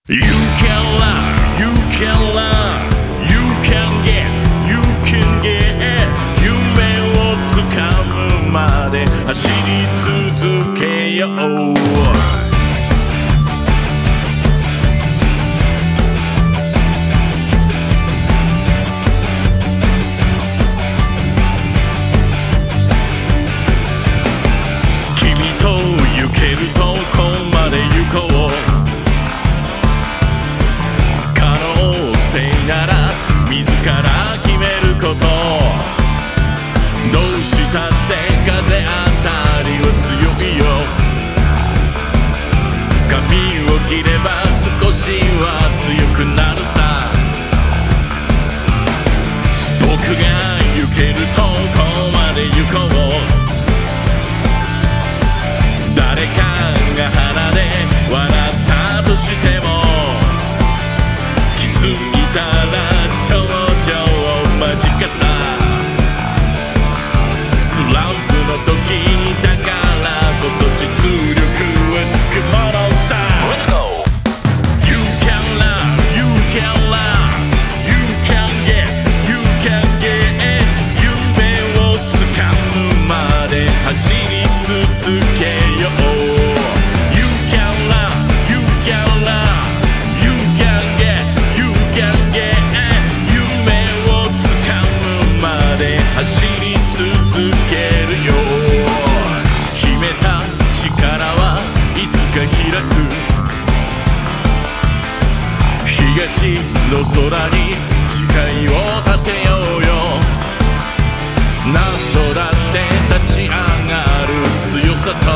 You can run, you can run, you can get, you can get 夢をつかむまで走り続けよう君と行けるとこまで行こうなら自ら決めることどうしたって風当たりは強いよ髪を切れば少しは強くなるさ僕が行けるとこまで行こう誰かが鼻で笑ったとしても気づいたら頂上間近さスランプの時だからこそ実力はつくものさ Let's go! You can run, you can run, you can get, you can get 夢をつかむまで走り続けようYou can run, you can run, you can get走り続けるよ秘めた力はいつか開く東の空に誓いを立てようよ何度だって立ち上がる強さと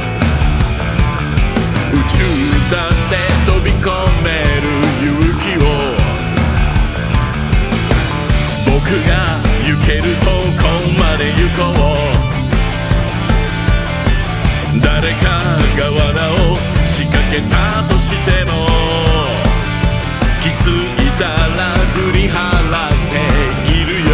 宇宙だって飛び込める勇気を僕が行けるとこまで行こう誰かが罠を仕掛けたとしても気づいたら振り払っているよ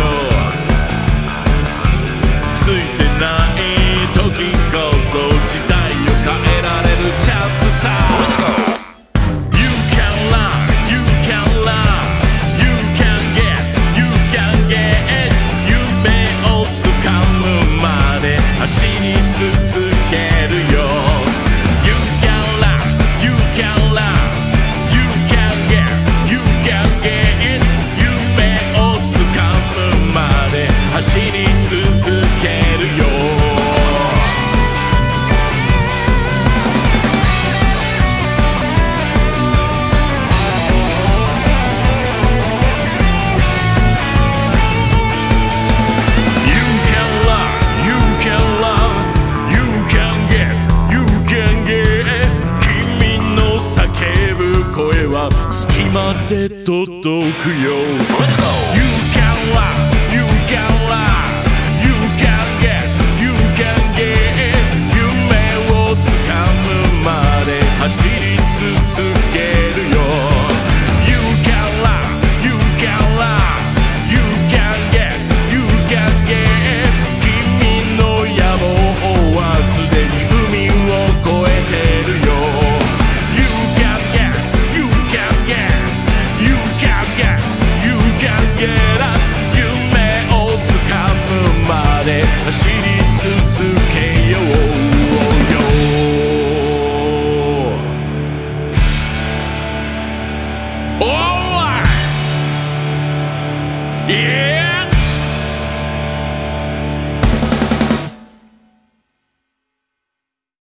ついてない時こそ時代を変えられるチャンスさ Let's go! You can run, you can run, you can get, you can get走り続けるよ You can run, you can run, you can get, you can get 夢をつかむまで走り続けるよ声は隙間で届くよ Let's go! You can run, you can run, you can get, you can get 夢をつかむまで走り続け